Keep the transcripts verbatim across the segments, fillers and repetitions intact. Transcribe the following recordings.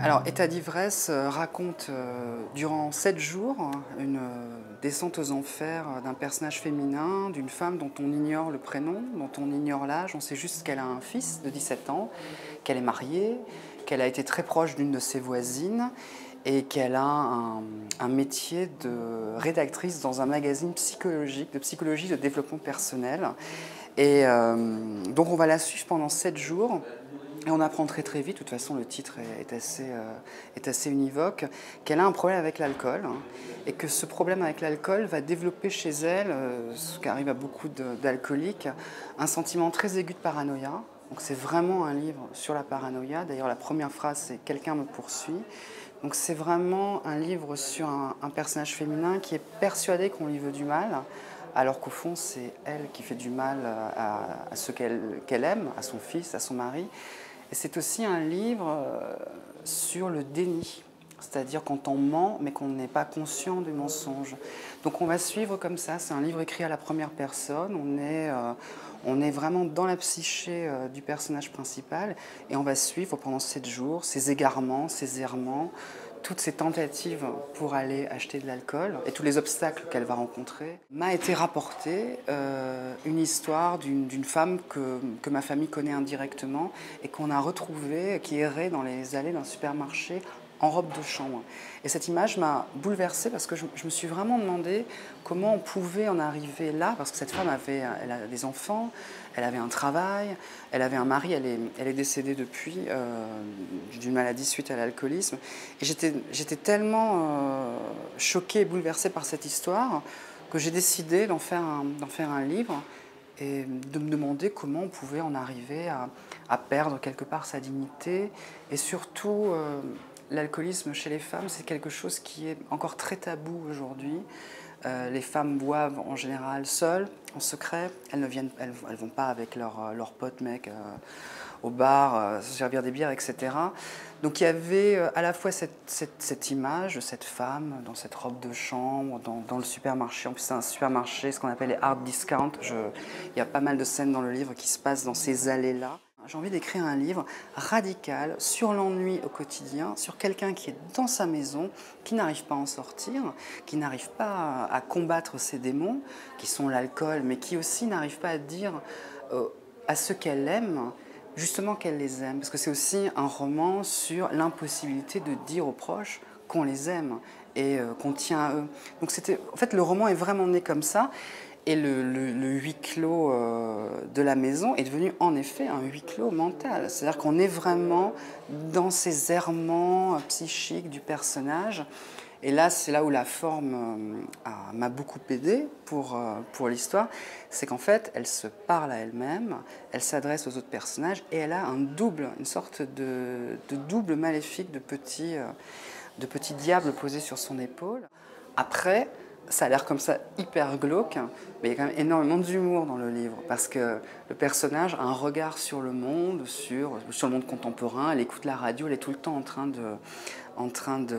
Alors, État d'ivresse euh, raconte euh, durant sept jours une euh, descente aux enfers d'un personnage féminin, d'une femme dont on ignore le prénom, dont on ignore l'âge. On sait juste qu'elle a un fils de dix-sept ans, qu'elle est mariée, qu'elle a été très proche d'une de ses voisines et qu'elle a un, un métier de rédactrice dans un magazine psychologique, de psychologie de développement personnel. Et euh, donc on va la suivre pendant sept jours. Et on apprend très très vite, de toute façon le titre est assez, euh, est assez univoque, qu'elle a un problème avec l'alcool, hein, et que ce problème avec l'alcool va développer chez elle, euh, ce qui arrive à beaucoup d'alcooliques, un sentiment très aigu de paranoïa. Donc c'est vraiment un livre sur la paranoïa. D'ailleurs la première phrase c'est « quelqu'un me poursuit ». Donc c'est vraiment un livre sur un, un personnage féminin qui est persuadé qu'on lui veut du mal, alors qu'au fond c'est elle qui fait du mal à, à ceux qu'elle qu'elle aime, à son fils, à son mari. Et c'est aussi un livre sur le déni, c'est-à-dire quand on ment mais qu'on n'est pas conscient du mensonge. Donc on va suivre comme ça, c'est un livre écrit à la première personne, on est, euh, on est vraiment dans la psyché euh, du personnage principal et on va suivre pendant sept jours ses égarements, ses errements, toutes ces tentatives pour aller acheter de l'alcool et tous les obstacles qu'elle va rencontrer. M'a été rapportée euh, une histoire d'une femme que, que ma famille connaît indirectement et qu'on a retrouvée, qui errait dans les allées d'un supermarché en robe de chambre. Et cette image m'a bouleversée parce que je, je me suis vraiment demandé comment on pouvait en arriver là, parce que cette femme avait, elle a des enfants, elle avait un travail, elle avait un mari, elle est, elle est décédée depuis euh, d'une maladie suite à l'alcoolisme. Et j'étais j'étais tellement euh, choquée et bouleversée par cette histoire que j'ai décidé d'en faire, un, d'en faire un livre et de me demander comment on pouvait en arriver à, à perdre quelque part sa dignité et surtout euh, l'alcoolisme chez les femmes, c'est quelque chose qui est encore très tabou aujourd'hui. Euh, les femmes boivent en général seules, en secret. Elles ne viennent, elles, elles vont pas avec leurs leur potes mecs euh, au bar, euh, se servir des bières, et cetera. Donc il y avait euh, à la fois cette, cette, cette image de cette femme dans cette robe de chambre, dans, dans le supermarché. En plus c'est un supermarché, ce qu'on appelle les hard discount. Je, il y a pas mal de scènes dans le livre qui se passent dans ces allées-là. J'ai envie d'écrire un livre radical sur l'ennui au quotidien, sur quelqu'un qui est dans sa maison, qui n'arrive pas à en sortir, qui n'arrive pas à combattre ses démons, qui sont l'alcool, mais qui aussi n'arrive pas à dire euh, à ceux qu'elle aime, justement qu'elle les aime. Parce que c'est aussi un roman sur l'impossibilité de dire aux proches qu'on les aime et euh, qu'on tient à eux. Donc c'était, en fait, le roman est vraiment né comme ça. Et le, le, le huis clos euh, de la maison est devenu en effet un huis clos mental. C'est-à-dire qu'on est vraiment dans ces errements psychiques du personnage. Et là, c'est là où la forme euh, m'a beaucoup aidée pour, euh, pour l'histoire. C'est qu'en fait, elle se parle à elle-même, elle s'adresse aux autres personnages et elle a un double, une sorte de, de double maléfique de petit, euh, de petit diable posé sur son épaule. Après, ça a l'air comme ça hyper glauque, mais il y a quand même énormément d'humour dans le livre, parce que le personnage a un regard sur le monde, sur, sur le monde contemporain, elle écoute la radio, elle est tout le temps en train de, en train de,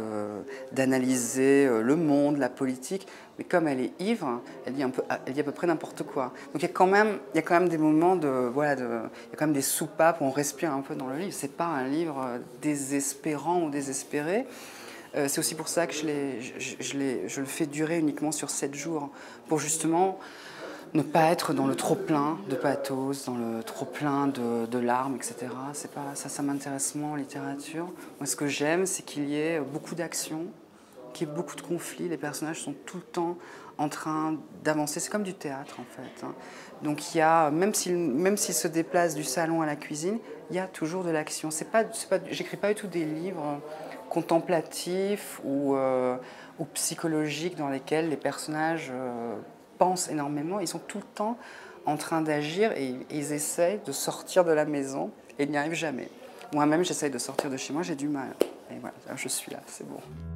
d'analyser le monde, la politique, mais comme elle est ivre, elle dit, un peu, elle dit à peu près n'importe quoi. Donc il y a quand même, il y a quand même des moments de, voilà, de, il y a quand même des soupapes où on respire un peu dans le livre. C'est pas un livre désespérant ou désespéré. Euh, c'est aussi pour ça que je, je, je, je le fais durer uniquement sur sept jours, pour justement ne pas être dans le trop-plein de pathos, dans le trop-plein de, de larmes, et cetera. C'est pas, ça, ça m'intéresse moins en littérature. Moi, ce que j'aime, c'est qu'il y ait beaucoup d'action, qu'il y ait beaucoup de conflits. Les personnages sont tout le temps en train d'avancer. C'est comme du théâtre, en fait. Hein. Donc, il y a, même s'ils même s'ils se déplacent du salon à la cuisine, il y a toujours de l'action. C'est pas, c'est pas, j'écris pas du tout des livres contemplatifs ou, euh, ou psychologiques dans lesquels les personnages euh, pensent énormément. Ils sont tout le temps en train d'agir et, et ils essayent de sortir de la maison et ils n'y arrivent jamais. Moi-même, j'essaye de sortir de chez moi, j'ai du mal. Et voilà, je suis là, c'est bon.